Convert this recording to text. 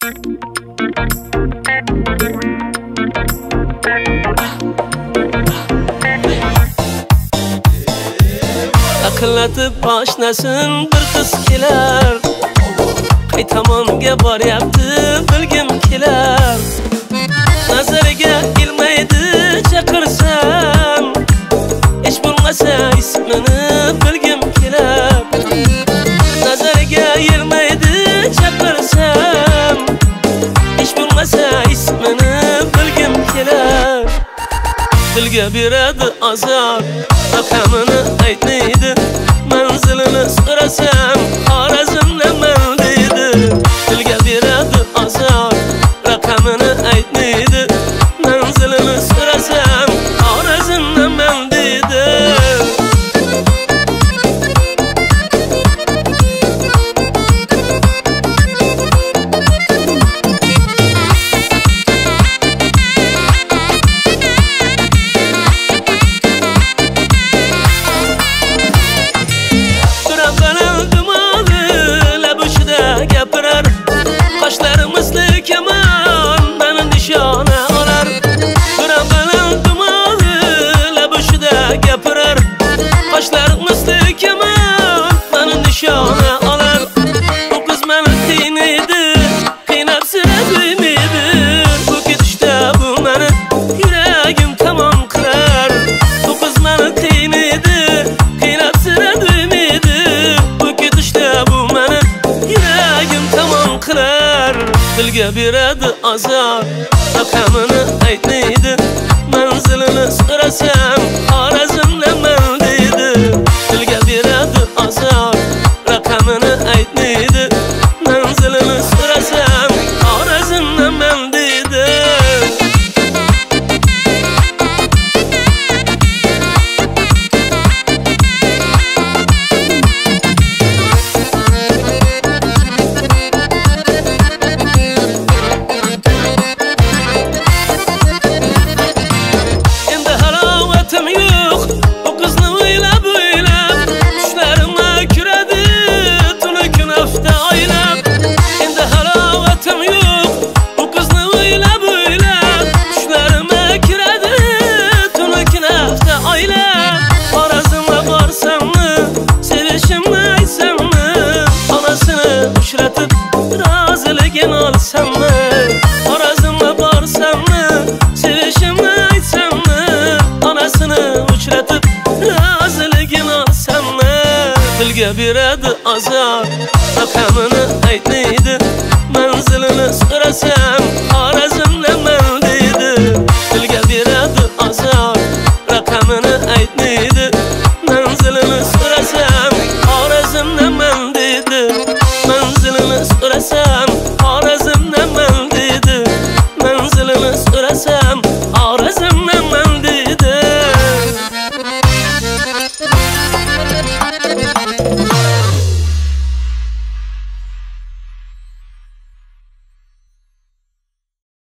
Akıllatib oshnasin bir qiz kelar, qaytamonga boryapti bilgim kelar. Nazariga kelmaydi chaqirsam, hech bo'lmasa ismini bilgim kelar. Nazariga kelmaydi chaqirsam, hech bo'lmasa ismini bilgim kelar. Dilga beradi azor, raqamini aytmaydi, manzilini so'rasam Xorazmdaman deydi. Dilga beradi azor, raqamini aytmaydi, manzilini so'rasam Xorazmdaman deydi. Qoshlarimizni kamon meni nishona olar. Biroq dumoni labushida gapirar. Qoshlarimizni kamon meni nishona olar. Bu qiz meni qiynaydi, qiynab sira qo'ymaydi. Bu ketishda bu meni yuragim tamom qirar. Bu qiz meni qiynaydi, qiynab sira qo'ymaydi. Bu ketishda bu meni yuragim tamom qirar. Dilga beradi azor, raqamini aytmaydi, manzilini so'rasam Xorazmdaman deydi. Dilga beradi azor, raqamini aytmaydi, manzilini so'rasam Xorazmdaman deydi. Roziligin olsammi, Xorazmga borsammi, sevishimni aytsammi, onasini uchratib roziligin olsammi. Dilga beradi azor, raqamini aytmaydi, manzilini so'rasam